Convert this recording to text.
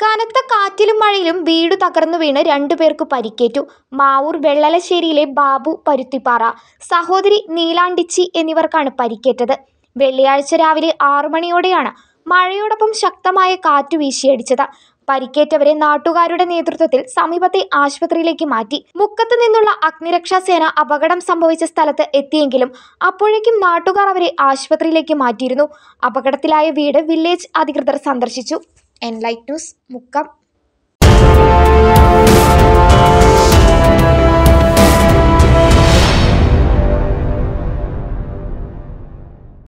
കനത്ത കാറ്റിലും മഴയിലും വീട് തകർന്നു വീണ് രണ്ടുപേർക്ക് പരിക്കേറ്റു. മാവൂർ വെള്ളലശ്ശേരിയിലെ ബാബു പരുത്തിപ്പാറ, സഹോദരി നീലാണ്ടിച്ചി എന്നിവർക്കാണ് പരിക്കേറ്റത്. വെള്ളിയാഴ്ച രാവിലെ 6 മണിയോടെയാണ് മഴയോടൊപ്പം ശക്തമായ കാറ്റ് വീശിയടിച്ചത്. പരിക്കേറ്റവരെ നാട്ടുകാരുടെ നേതൃത്വത്തിൽ സമീപത്തെ ആശുപത്രിയിലേക്ക് മാറ്റി. മുക്കത്ത് നിന്നുള്ള അഗ്നിരക്ഷാസേന അപകടം സംഭവിച്ച സ്ഥലത്ത് എത്തിയെങ്കിലും അപ്പോഴേക്കും നാട്ടുകാർ അവരെ ആശുപത്രിയിലേക്ക് മാറ്റിയിരുന്നു. അപകടത്തിലായ വീട് വില്ലേജ് അധികൃതർ സന്ദർശിച്ചു. Enlight news, Mukkam.